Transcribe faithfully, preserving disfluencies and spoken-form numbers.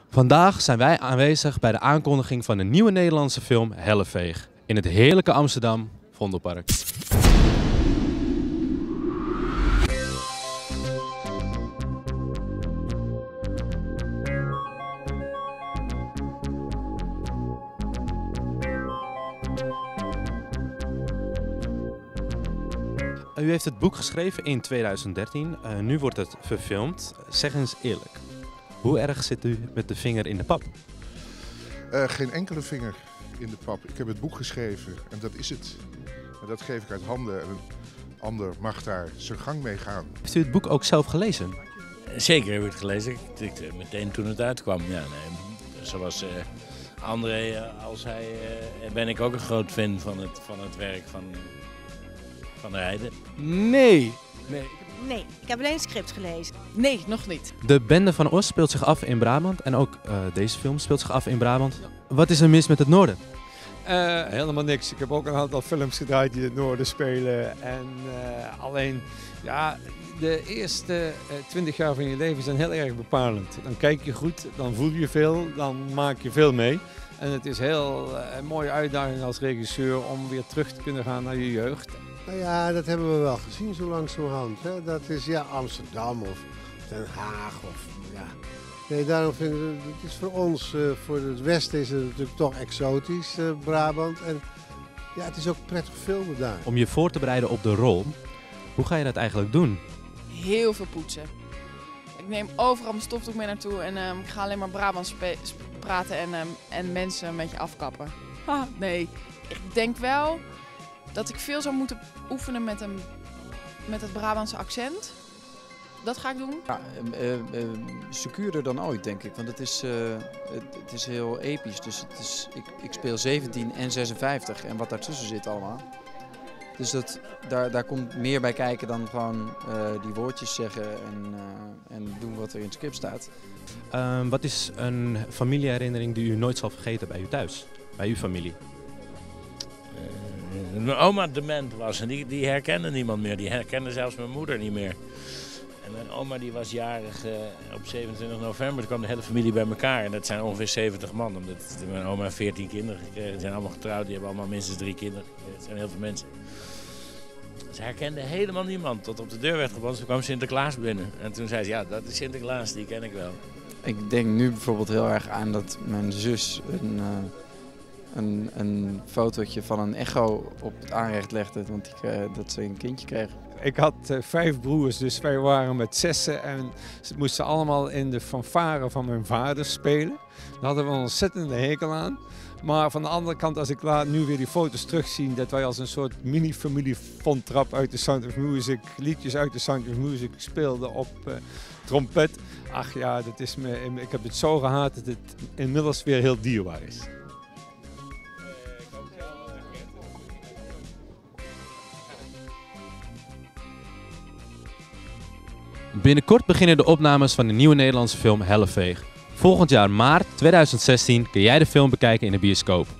Vandaag zijn wij aanwezig bij de aankondiging van een nieuwe Nederlandse film Helleveeg in het heerlijke Amsterdam Vondelpark. U heeft het boek geschreven in tweeduizend dertien, uh, nu wordt het verfilmd. Zeg eens eerlijk, hoe erg zit u met de vinger in de pap? Uh, geen enkele vinger in de pap. Ik heb het boek geschreven en dat is het. En dat geef ik uit handen en een ander mag daar zijn gang mee gaan. Heeft u het boek ook zelf gelezen? Zeker heb ik het gelezen. Ik tikte meteen toen het uitkwam. Ja, nee. Zoals uh, André, uh, als hij, uh, ben ik ook een groot fan van het, van het werk van, van Heide. Nee. Nee. Nee, ik heb alleen het script gelezen. Nee, nog niet. De Bende van Os speelt zich af in Brabant en ook uh, deze film speelt zich af in Brabant. Wat is er mis met het noorden? Uh, helemaal niks. Ik heb ook een aantal films gedraaid die in het noorden spelen. En uh, alleen, ja, de eerste twintig jaar van je leven zijn heel erg bepalend. Dan kijk je goed, dan voel je veel, dan maak je veel mee. En het is heel uh, een mooie uitdaging als regisseur om weer terug te kunnen gaan naar je jeugd. Nou ja, dat hebben we wel gezien zo langzamerhand. Hè? Dat is ja Amsterdam of Den Haag of ja. Nee, daarom vind ik het is voor ons, uh, voor het Westen is het natuurlijk toch exotisch, uh, Brabant. En ja, het is ook prettig filmen daar. Om je voor te bereiden op de rol, hoe ga je dat eigenlijk doen? Heel veel poetsen. Ik neem overal mijn stofdoek mee naartoe en um, ik ga alleen maar Brabants praten en, um, en mensen een beetje afkappen. Ha, nee, ik denk wel dat ik veel zou moeten oefenen met, een, met het Brabantse accent. Dat ga ik doen. Ja, uh, uh, secuurder dan ooit, denk ik. Want het is, uh, het, het is heel episch. Dus het is, ik, ik speel zeventien en zesenvijftig en wat daartussen zit allemaal. Dus dat, daar, daar komt meer bij kijken dan gewoon uh, die woordjes zeggen en, uh, en doen wat er in het script staat. Uh, wat is een familieherinnering die u nooit zal vergeten bij u thuis? Bij uw familie? Uh, mijn oma dement was en die, die herkende niemand meer. Die herkende zelfs mijn moeder niet meer. En mijn oma die was jarig uh, op zevenentwintig november. Toen kwam de hele familie bij elkaar. En dat zijn ongeveer zeventig man. Omdat mijn oma veertien kinderen gekregen. Die zijn allemaal getrouwd. Die hebben allemaal minstens drie kinderen gekregen. Het zijn heel veel mensen. Ze herkende helemaal niemand. Tot op de deur werd gebeld. Toen kwam Sinterklaas binnen. En toen zei ze, ja, dat is Sinterklaas. Die ken ik wel. Ik denk nu bijvoorbeeld heel erg aan dat mijn zus een, uh, een, een fotootje van een echo op het aanrecht legde. Want die, uh, dat ze een kindje kreeg. Ik had uh, vijf broers, dus wij waren met zessen en ze moesten allemaal in de fanfare van mijn vader spelen. Daar hadden we een ontzettende hekel aan. Maar van de andere kant, als ik laat nu weer die foto's terugzien, dat wij als een soort mini-familie Von Trapp uit de Sound of Music, liedjes uit de Sound of Music speelden op uh, trompet. Ach ja, dat is me, ik heb het zo gehaat dat het inmiddels weer heel dierbaar is. Binnenkort beginnen de opnames van de nieuwe Nederlandse film Helleveeg. Volgend jaar maart tweeduizend zestien kun jij de film bekijken in de bioscoop.